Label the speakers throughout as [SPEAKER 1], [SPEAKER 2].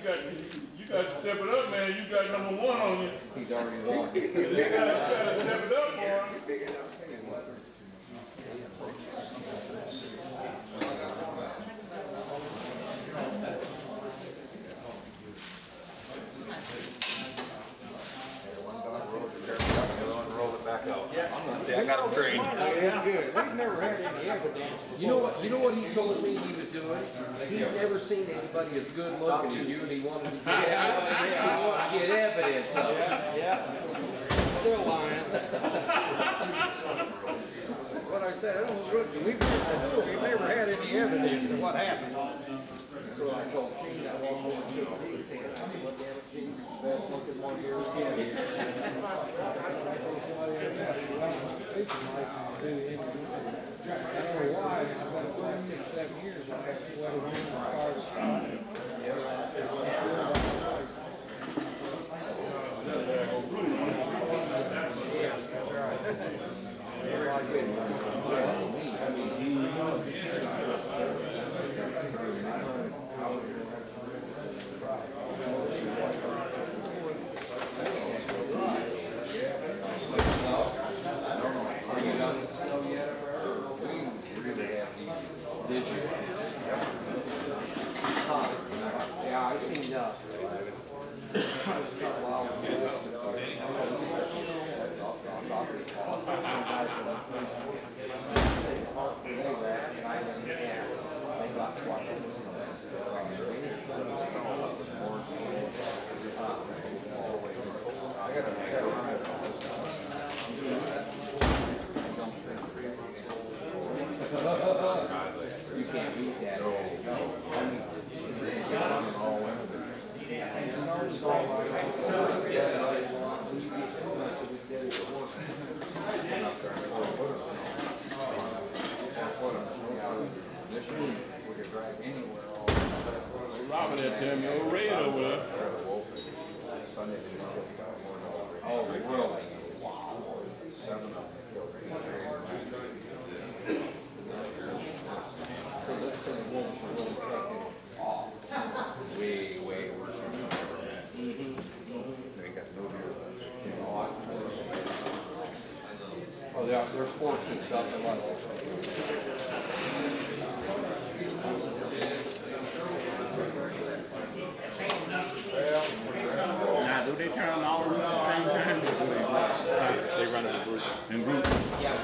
[SPEAKER 1] you got to step it up, man. You got number 1 on you.
[SPEAKER 2] He's already won.
[SPEAKER 1] You got to step it up, boy.
[SPEAKER 2] See, I got him trained.
[SPEAKER 3] Yeah. We've never had any evidence.
[SPEAKER 2] You know what he told me he was doing? He's never seen anybody as good looking as you, and he wanted to get evidence of it.
[SPEAKER 3] Yeah. Still lying. What I said, I don't know, we've never had any evidence of what happened.
[SPEAKER 2] So I told Gene that one more kid, he said, "Look at it, Gene, best looking one here again."
[SPEAKER 3] I don't know why, but for 6, 7 years, I have sweated in the car shot.
[SPEAKER 2] Yeah, that's right. That's me. I mean, did you? Yeah, I seen you can't beat that. No. I mean,
[SPEAKER 1] Robbing that damn old red over there.
[SPEAKER 2] Oh, really? Wow. So the wolves were really taking off. Way worse than ever. They got no deer. Oh, there's 4 kids out there.
[SPEAKER 1] Now, do they turn all the roots at the same time? They run in groups. In groups?
[SPEAKER 2] Yeah.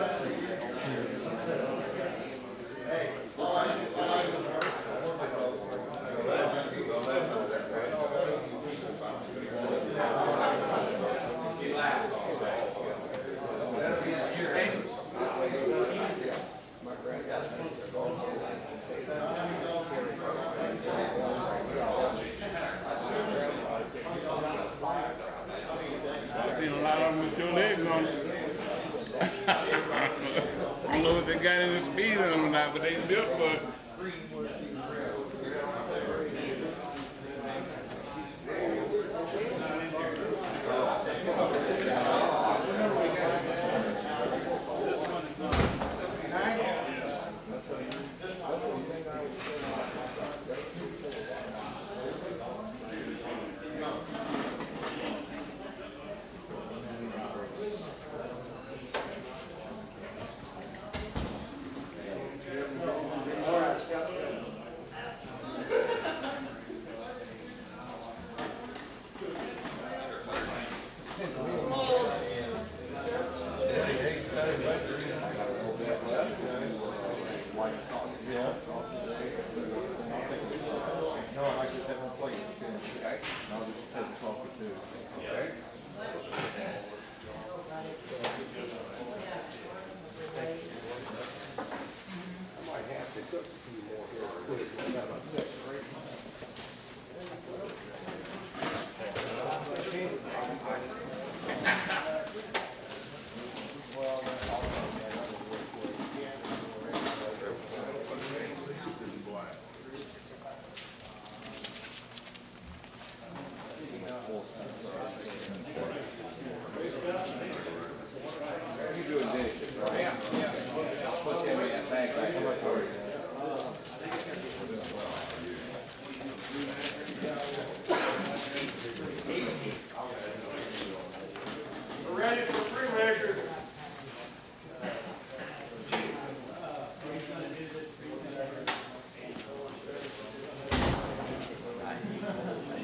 [SPEAKER 1] I've seen a lot of them with your legs on. I don't know if they got any speed on them or not, but they built for it.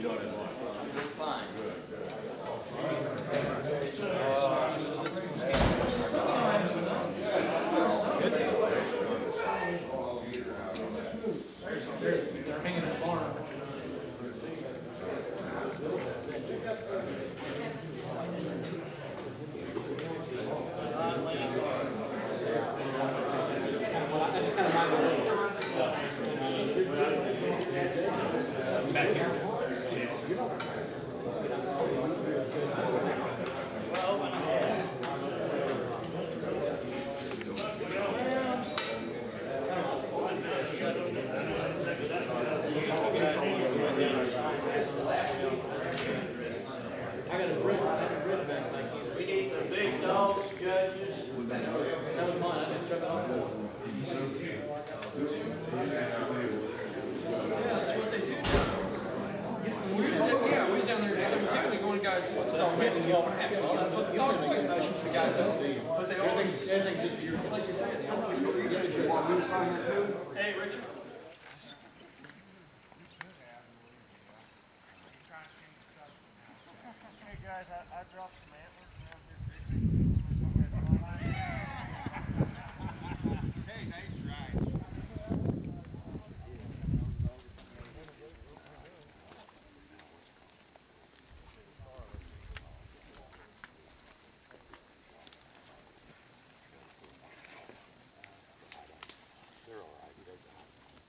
[SPEAKER 2] Fine.
[SPEAKER 4] Hey, Richard. Hey guys, I dropped some antlers around here. Hey, nice try.
[SPEAKER 2] They're all right. He doesn't.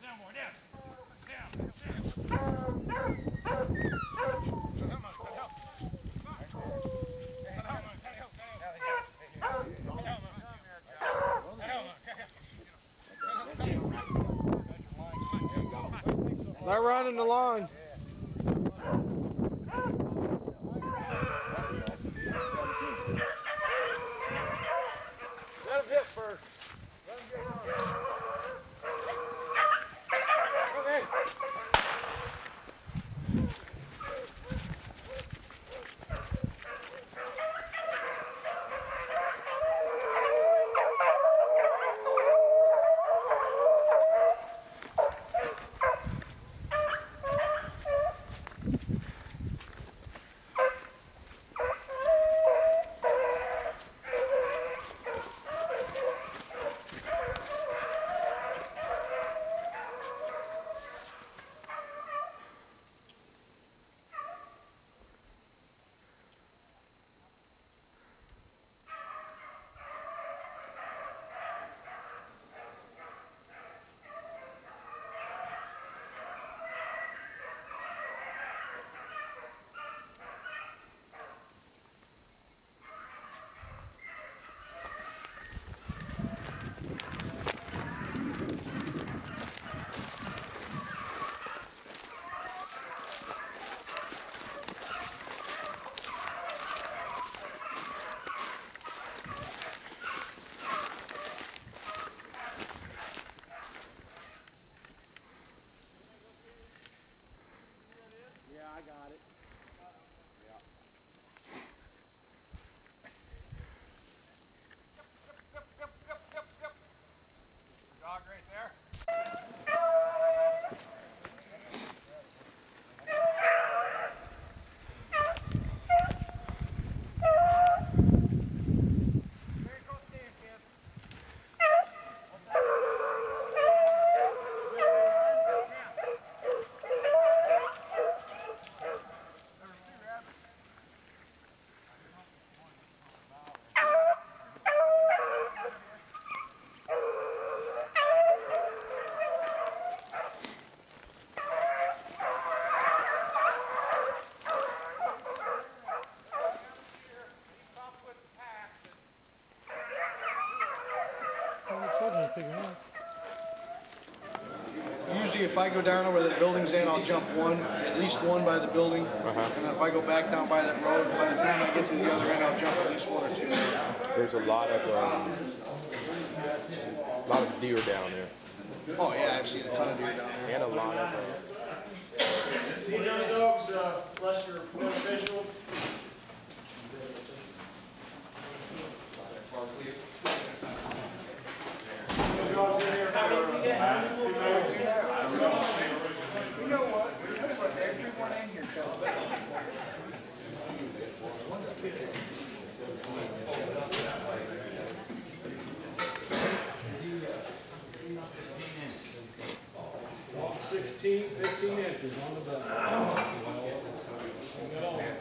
[SPEAKER 4] Down more, down.
[SPEAKER 3] They're running the line. Let him hit first. Let him get on. Okay. I got it.
[SPEAKER 4] Dog right there.
[SPEAKER 5] Usually if I go down over the building's end, I'll jump one, at least one by the building. And then if I go back down by that road, by the time I get to the other end, I'll jump at least one or two.
[SPEAKER 2] There's a lot of deer down there.
[SPEAKER 5] Oh yeah, I've seen a ton of deer down there.
[SPEAKER 2] And a lot of
[SPEAKER 4] Need those dogs, unless you're beneficial.
[SPEAKER 5] You know what? That's what everyone in here tells me.
[SPEAKER 3] 15 inches on the back.